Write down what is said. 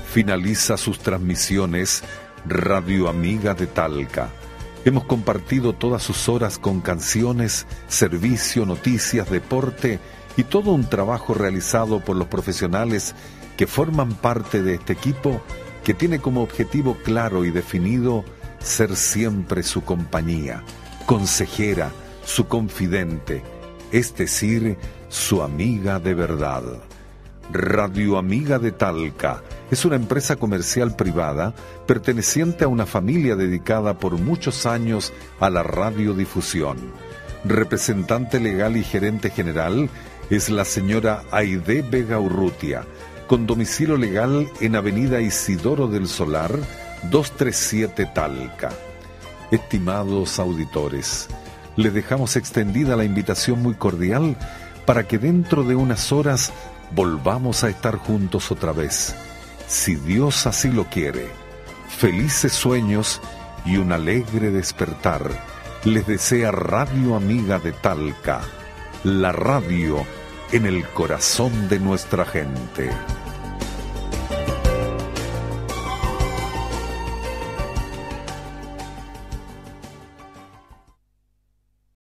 Finaliza sus transmisiones Radio Amiga de Talca. Hemos compartido todas sus horas con canciones, servicio, noticias, deporte y todo un trabajo realizado por los profesionales que forman parte de este equipo que tiene como objetivo claro y definido ser siempre su compañía, consejera, su confidente, es decir, su amiga de verdad. Radio Amiga de Talca es una empresa comercial privada perteneciente a una familia dedicada por muchos años a la radiodifusión. Representante legal y gerente general es la señora Aide Vega Urrutia, con domicilio legal en Avenida Isidoro del Solar, 237 Talca. Estimados auditores, les dejamos extendida la invitación muy cordial para que dentro de unas horas volvamos a estar juntos otra vez, si Dios así lo quiere. Felices sueños y un alegre despertar les desea Radio Amiga de Talca, la radio en el corazón de nuestra gente.